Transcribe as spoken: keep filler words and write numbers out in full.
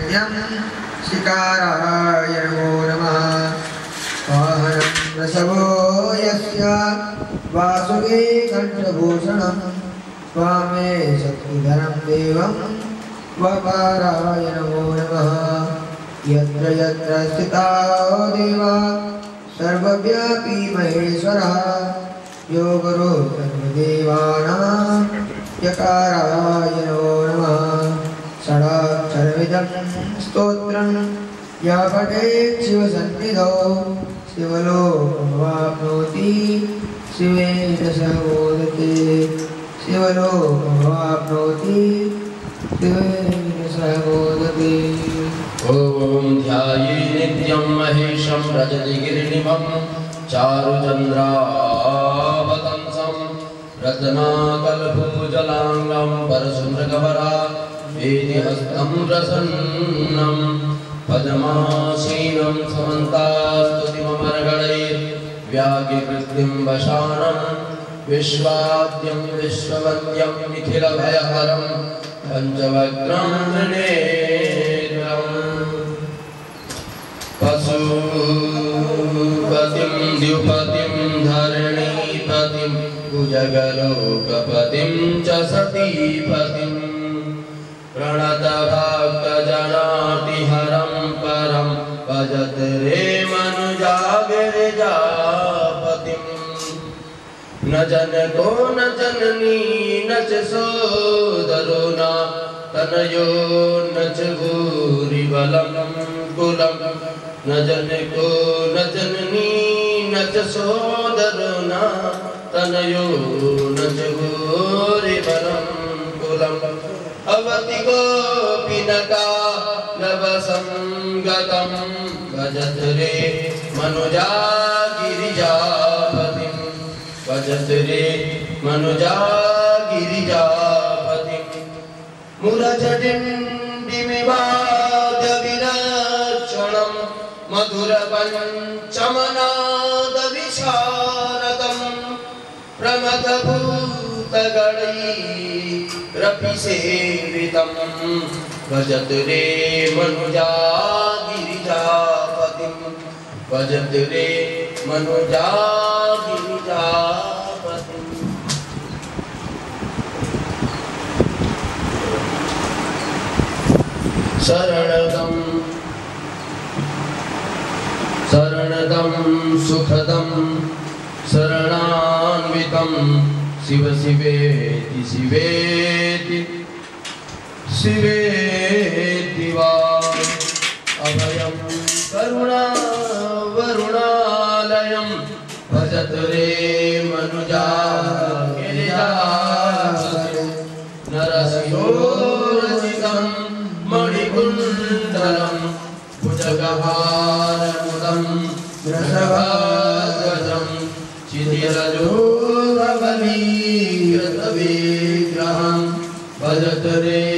हिरण्यं शिकाराय नमो नमः वाहनं वृषभो यस्य वासुकी कंठभूषणं स्वामे शक्तिधरं देवं वकाराय नमो नमः यत्र यत्र स्थिता देवा सर्वव्यापी महेश्वरः योगरो सर्वदेवानां यकाराय नमो नमः षडाक्षरमिदं स्तोत्रं या पठेत् शिवसन्निधौ शिवलोकमवाप्नोति शिवेन सह मोदते शिवलोकमवाप्नोति शिवेन सह मोदते। ॐ ध्याये नित्यं महेशं रजतगिरिनिभं चारुचन्द्रावतंसं रत्नाकल्पजलाङ्गं परशुमृगवरा वेदिहस्तं प्रसन्नं पद्मासीनं समन्तास्तुतिममरगणैर्व्याघ्रकृतिं वशानं विश्वाद्यं विश्ववन्द्यं निखिलभयहरं पञ्चवक्त्रं त्रिनेत्रम् पशुपतिं द्युपतिं धरणीपतिं भुजगलोकपतिं च सतीपतिं प्रणतभक्तजनार्तिहरं परं भजत रे मनुजागिरिजापतिं न जनको न जननी न च सोदरो न तनयो न च भूरिबलं कुलं न जनको न जननी न च सोदरो न तनयो न च भूरिबलं कुलं अवति गोपिनका नवसंगतं भजत रे मनुजा गिरिजापतिं भजत रे मनुजा गिरिजापतिं मुरजडिण्डिमिवाद्यविलक्षणं मधुरपञ्चमनादविशारदं प्रमथभूतगणैरपिसेवितं भजत रे मनुजा गिरिजापतिं भजत रे मनुजा गिरिजापतिं। शरणदं शरणदं सुखदं शरणान्वितं शिव शिवेति शिवेति शिवेति वा अभयं करुणावरुणालयं भजत रे मनुजा गिरिजापतिं नरसिंहोरचितं मणिकुण्डलं भुजगहारमुदं वृषभाध्वजं चितिरजोधबलीकृतविग्रहं भजत रे